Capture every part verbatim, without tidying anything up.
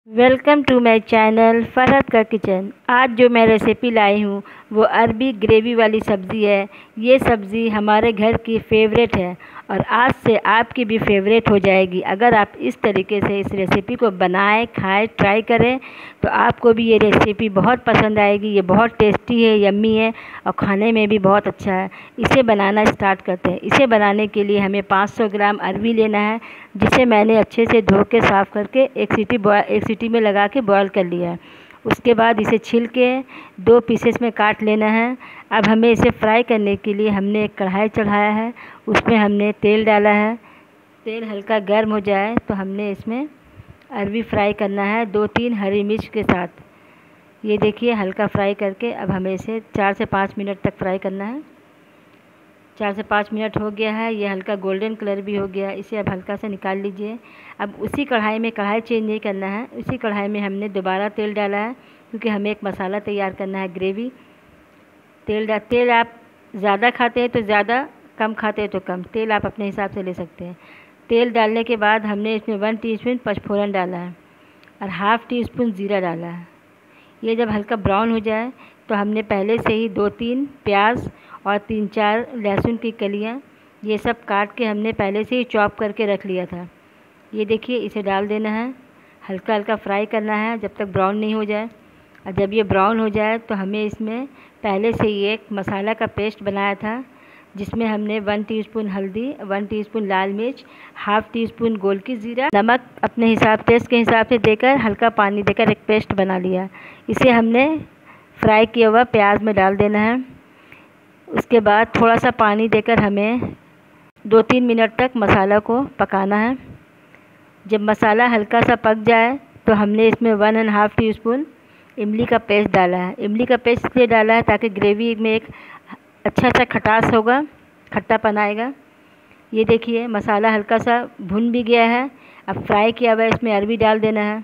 Welcome to my channel Farhat का kitchen. आज जो मैं रेसिपी लाई हूँ वो अरबी ग्रेवी वाली सब्ज़ी है। ये सब्ज़ी हमारे घर की फेवरेट है और आज से आपकी भी फेवरेट हो जाएगी। अगर आप इस तरीके से इस रेसिपी को बनाएं, खाएं, ट्राई करें तो आपको भी ये रेसिपी बहुत पसंद आएगी। ये बहुत टेस्टी है, यम्मी है और खाने में भी बहुत अच्छा है। इसे बनाना स्टार्ट करते हैं। इसे बनाने के लिए हमें पाँच सौ ग्राम अरबी लेना है, जिसे मैंने अच्छे से धो के साफ़ करके एक सीटी बॉयल एक सीटी में लगा के बॉयल कर लिया है। उसके बाद इसे छील के दो पीसेस में काट लेना है। अब हमें इसे फ्राई करने के लिए हमने एक कढ़ाई चढ़ाया है, उसमें हमने तेल डाला है। तेल हल्का गर्म हो जाए तो हमने इसमें अरबी फ्राई करना है दो तीन हरी मिर्च के साथ। ये देखिए हल्का फ्राई करके अब हमें इसे चार से पाँच मिनट तक फ्राई करना है। चार से पाँच मिनट हो गया है, ये हल्का गोल्डन कलर भी हो गया। इसे अब हल्का सा निकाल लीजिए। अब उसी कढ़ाई में, कढ़ाई चेंज नहीं करना है, उसी कढ़ाई में हमने दोबारा तेल डाला है, क्योंकि हमें एक मसाला तैयार करना है ग्रेवी। तेल डा तेल आप ज़्यादा खाते हैं तो ज़्यादा, कम खाते हैं तो कम, तेल आप अपने हिसाब से ले सकते हैं। तेल डालने के बाद हमने इसमें वन टीस्पून पचफोरन डाला है और हाफ़ टी स्पून ज़ीरा डाला है। ये जब हल्का ब्राउन हो जाए तो हमने पहले से ही दो तीन प्याज और तीन चार लहसुन की कलियां, ये सब काट के हमने पहले से ही चॉप करके रख लिया था। ये देखिए इसे डाल देना है, हल्का हल्का फ्राई करना है जब तक ब्राउन नहीं हो जाए। और जब ये ब्राउन हो जाए तो हमें इसमें पहले से ही एक मसाला का पेस्ट बनाया था, जिसमें हमने वन टीस्पून हल्दी, वन टीस्पून लाल मिर्च, हाफ़ टी स्पून गोलकी ज़ीरा, नमक अपने हिसाब टेस्ट के हिसाब से देकर हल्का पानी देकर एक पेस्ट बना लिया। इसे हमने फ्राई किया हुआ प्याज में डाल देना है। उसके बाद थोड़ा सा पानी देकर हमें दो तीन मिनट तक मसाला को पकाना है। जब मसाला हल्का सा पक जाए तो हमने इसमें one and half teaspoon इमली का पेस्ट डाला है। इमली का पेस्ट इसलिए डाला है ताकि ग्रेवी में एक अच्छा सा खटास होगा, खट्टापन आएगा। ये देखिए मसाला हल्का सा भुन भी गया है। अब फ्राई किया हुआ इसमें अरबी डाल देना है।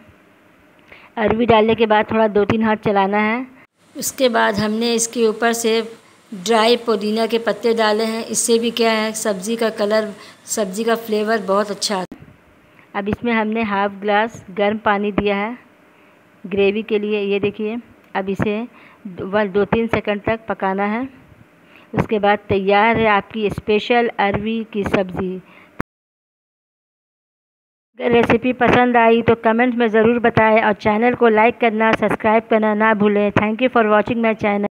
अरबी डालने के बाद थोड़ा दो तीन हाथ चलाना है। उसके बाद हमने इसके ऊपर से ड्राई पुदीना के पत्ते डाले हैं। इससे भी क्या है, सब्ज़ी का कलर, सब्ज़ी का फ्लेवर बहुत अच्छा आता है। अब इसमें हमने हाफ़ ग्लास गर्म पानी दिया है ग्रेवी के लिए। ये देखिए अब इसे वन दो तीन सेकंड तक पकाना है। उसके बाद तैयार है आपकी स्पेशल अरबी की सब्ज़ी। अगर रेसिपी पसंद आई तो कमेंट में ज़रूर बताएं और चैनल को लाइक करना, सब्सक्राइब करना ना भूलें। Thank you for watching my channel.